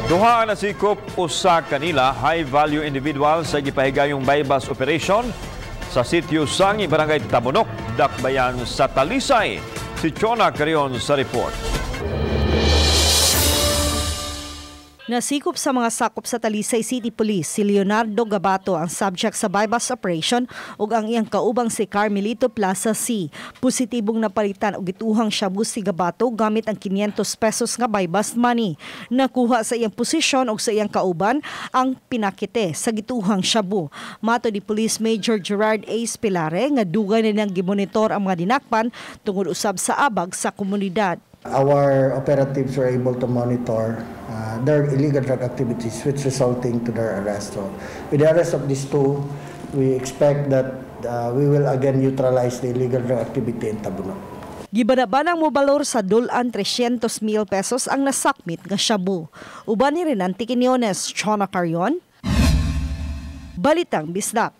Duha na sikop usa kanila high-value individual sa gipahigayong bypass operation sa sitio Sangi, Barangay Tabunok, Dakbayan sa Talisay. Si Chona Carion sa report. Nasikop sa mga sakop sa Talisay City Police si Leonardo Gabato ang subject sa bypass operation ug ang iyang kaubang si Carmelito Plaza C. Positibong napalitan og gituhang shabu si Gabato gamit ang 500 pesos nga bypass money. Nakuha sa iyang posisyon ug sa iyang kauban ang pinakite sa gituhang shabu. Mato ni Police Major Gerard A. Spilare nga dugay na nang gimonitor ang mga dinakpan tungod usab sa abag sa komunidad. Our operatives were able to monitor their illegal drug activities, which resulting to their arrest. So, with the arrest of these two, we expect that we will again neutralize the illegal drug activity in Tabunok. Gibanabanang mo balor sa dulan 300,000 pesos ang nasakmit nga shabu. Uban ni Renan Tiquiniones, Chona Carion, Balitang Bisdak.